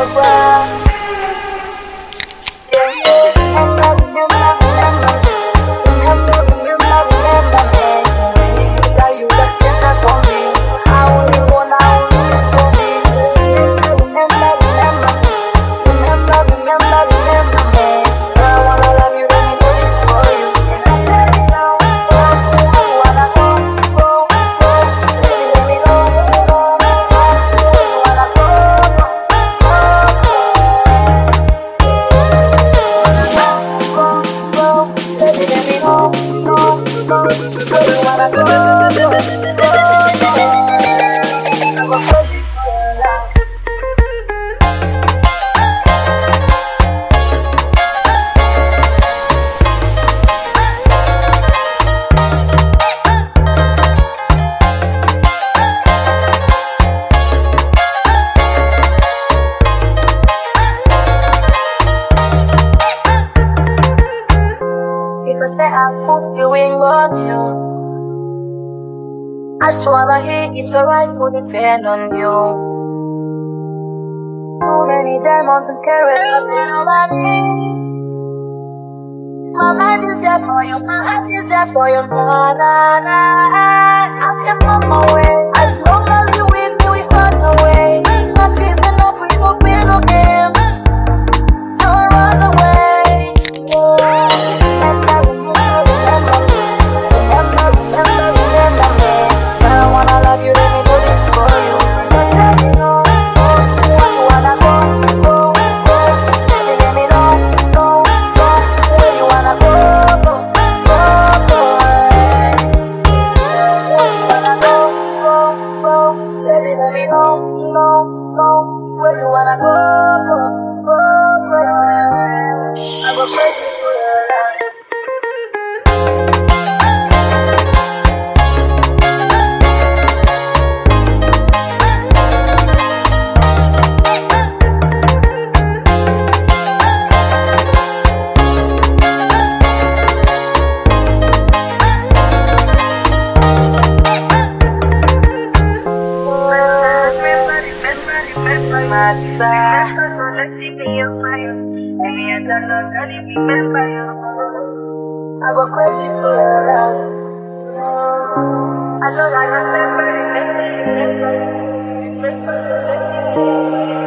I swallow here, it's alright to depend on you. Too many diamonds and carrots been on my knee. My mind is there for you, my heart is there for you. Na na na, I can on my way. As long as you with me, we find a way. Enough is enough, we don't play no games. Don't run away. Remember me. I wanna love you, let me do this for you. Where you wanna go, baby, let me know, where you wanna go, Where you wanna go, baby, let me know, where you wanna go, I go crazy for your love. I go crazy for your love. I know I remember,